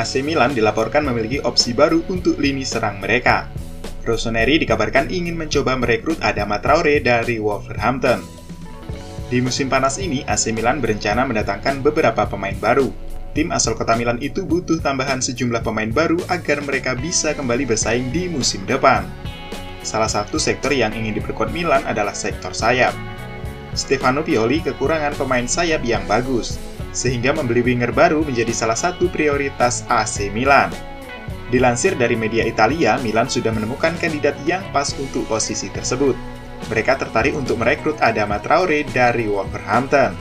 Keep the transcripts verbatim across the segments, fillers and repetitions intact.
A C Milan dilaporkan memiliki opsi baru untuk lini serang mereka. Rossoneri dikabarkan ingin mencoba merekrut Adama Traore dari Wolverhampton. Di musim panas ini, A C Milan berencana mendatangkan beberapa pemain baru. Tim asal kota Milan itu butuh tambahan sejumlah pemain baru agar mereka bisa kembali bersaing di musim depan. Salah satu sektor yang ingin diperkuat Milan adalah sektor sayap. Stefano Pioli kekurangan pemain sayap yang bagus, sehingga membeli winger baru menjadi salah satu prioritas A C Milan. Dilansir dari media Italia, Milan sudah menemukan kandidat yang pas untuk posisi tersebut. Mereka tertarik untuk merekrut Adama Traore dari Wolverhampton.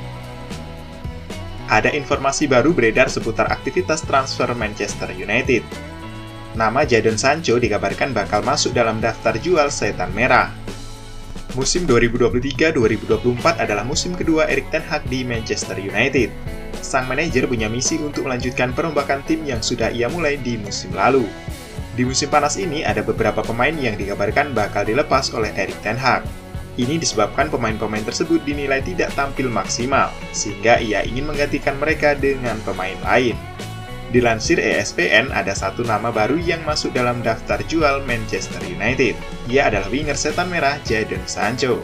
Ada informasi baru beredar seputar aktivitas transfer Manchester United. Nama Jadon Sancho dikabarkan bakal masuk dalam daftar jual setan merah. Musim dua ribu dua puluh tiga dua ribu dua puluh empat adalah musim kedua Erik ten Hag di Manchester United. Sang manajer punya misi untuk melanjutkan perombakan tim yang sudah ia mulai di musim lalu. Di musim panas ini ada beberapa pemain yang dikabarkan bakal dilepas oleh Erik ten Hag. Ini disebabkan pemain-pemain tersebut dinilai tidak tampil maksimal, sehingga ia ingin menggantikan mereka dengan pemain lain. Dilansir E S P N, ada satu nama baru yang masuk dalam daftar jual Manchester United. Ia adalah winger setan merah Jadon Sancho.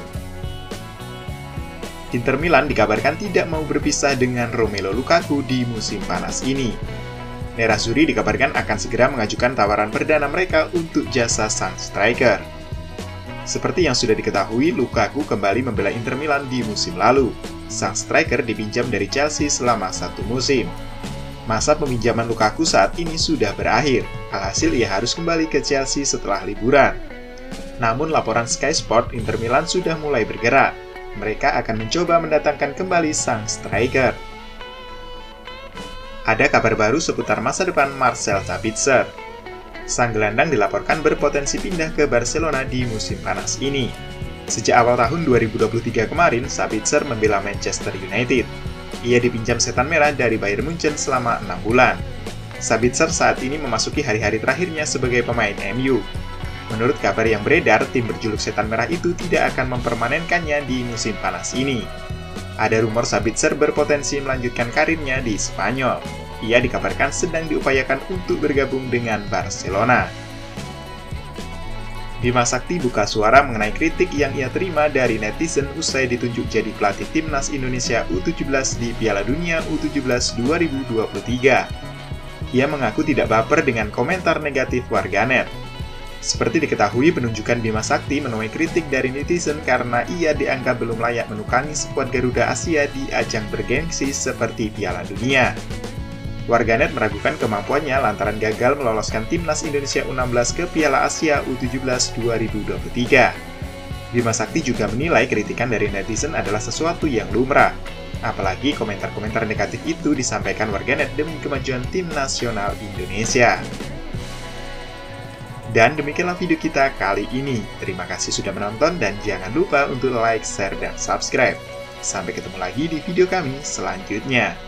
Inter Milan dikabarkan tidak mau berpisah dengan Romelu Lukaku di musim panas ini. Nerazzurri dikabarkan akan segera mengajukan tawaran perdana mereka untuk jasa sang striker. Seperti yang sudah diketahui, Lukaku kembali membela Inter Milan di musim lalu. Sang striker dipinjam dari Chelsea selama satu musim. Masa peminjaman Lukaku saat ini sudah berakhir, alhasil ia harus kembali ke Chelsea setelah liburan. Namun laporan Sky Sport, Inter Milan sudah mulai bergerak. Mereka akan mencoba mendatangkan kembali sang striker. Ada kabar baru seputar masa depan Marcel Sabitzer. Sang gelandang dilaporkan berpotensi pindah ke Barcelona di musim panas ini. Sejak awal tahun dua ribu dua puluh tiga kemarin, Sabitzer membela Manchester United. Ia dipinjam setan merah dari Bayern Munchen selama enam bulan. Sabitzer saat ini memasuki hari-hari terakhirnya sebagai pemain M U. Menurut kabar yang beredar, tim berjuluk setan merah itu tidak akan mempermanenkannya di musim panas ini. Ada rumor Sabitzer berpotensi melanjutkan karirnya di Spanyol. Ia dikabarkan sedang diupayakan untuk bergabung dengan Barcelona. Bima Sakti buka suara mengenai kritik yang ia terima dari netizen usai ditunjuk jadi pelatih Timnas Indonesia U tujuh belas di Piala Dunia U tujuh belas dua ribu dua puluh tiga. Ia mengaku tidak baper dengan komentar negatif warganet. Seperti diketahui, penunjukan Bima Sakti menuai kritik dari netizen karena ia dianggap belum layak menukangi skuad Garuda Asia di ajang bergengsi seperti Piala Dunia. Warganet meragukan kemampuannya lantaran gagal meloloskan Timnas Indonesia U enam belas ke Piala Asia U tujuh belas dua ribu dua puluh tiga. Bima Sakti juga menilai kritikan dari netizen adalah sesuatu yang lumrah. Apalagi komentar-komentar negatif itu disampaikan warganet demi kemajuan tim nasional Indonesia. Dan demikianlah video kita kali ini. Terima kasih sudah menonton dan jangan lupa untuk like, share, dan subscribe. Sampai ketemu lagi di video kami selanjutnya.